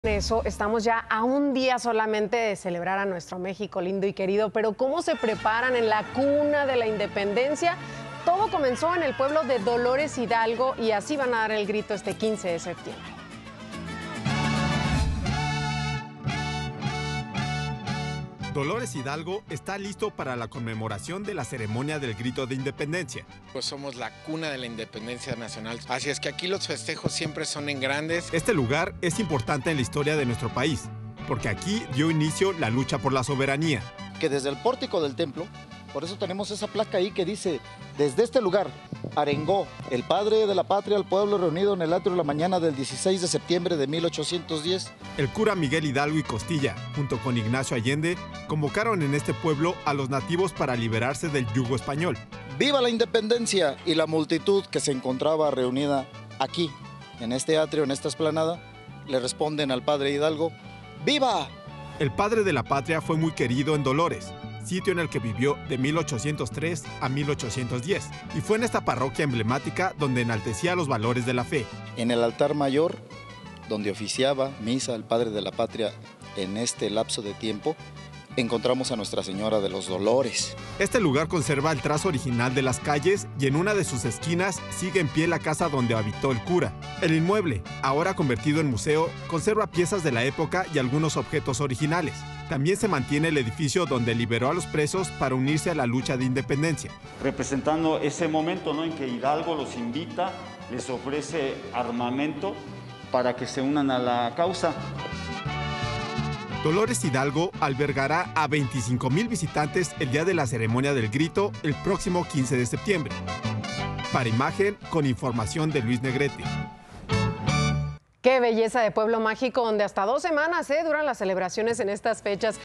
Eso, estamos ya a un día solamente de celebrar a nuestro México lindo y querido, pero ¿cómo se preparan en la cuna de la independencia? Todo comenzó en el pueblo de Dolores Hidalgo y así van a dar el grito este 15 de septiembre. Dolores Hidalgo está listo para la conmemoración de la ceremonia del grito de independencia. Pues somos la cuna de la independencia nacional, así es que aquí los festejos siempre son en grandes. Este lugar es importante en la historia de nuestro país, porque aquí dio inicio la lucha por la soberanía. Que desde el pórtico del templo, por eso tenemos esa placa ahí que dice, desde este lugar arengó el padre de la patria al pueblo reunido en el atrio la mañana del 16 de septiembre de 1810. El cura Miguel Hidalgo y Costilla, junto con Ignacio Allende, convocaron en este pueblo a los nativos para liberarse del yugo español. ¡Viva la independencia! Y la multitud que se encontraba reunida aquí, en este atrio, en esta explanada, le responden al padre Hidalgo, ¡viva! El padre de la patria fue muy querido en Dolores, sitio en el que vivió de 1803 a 1810, y fue en esta parroquia emblemática donde enaltecía los valores de la fe. En el altar mayor, donde oficiaba misa el padre de la patria en este lapso de tiempo, encontramos a Nuestra Señora de los Dolores. Este lugar conserva el trazo original de las calles y en una de sus esquinas sigue en pie la casa donde habitó el cura. El inmueble, ahora convertido en museo, conserva piezas de la época y algunos objetos originales. También se mantiene el edificio donde liberó a los presos para unirse a la lucha de independencia. Representando ese momento, ¿no?, en que Hidalgo los invita, les ofrece armamento para que se unan a la causa. Dolores Hidalgo albergará a 25,000 visitantes el día de la ceremonia del grito el próximo 15 de septiembre. Para Imagen, con información de Luis Negrete. Qué belleza de pueblo mágico, donde hasta 2 semanas duran las celebraciones en estas fechas.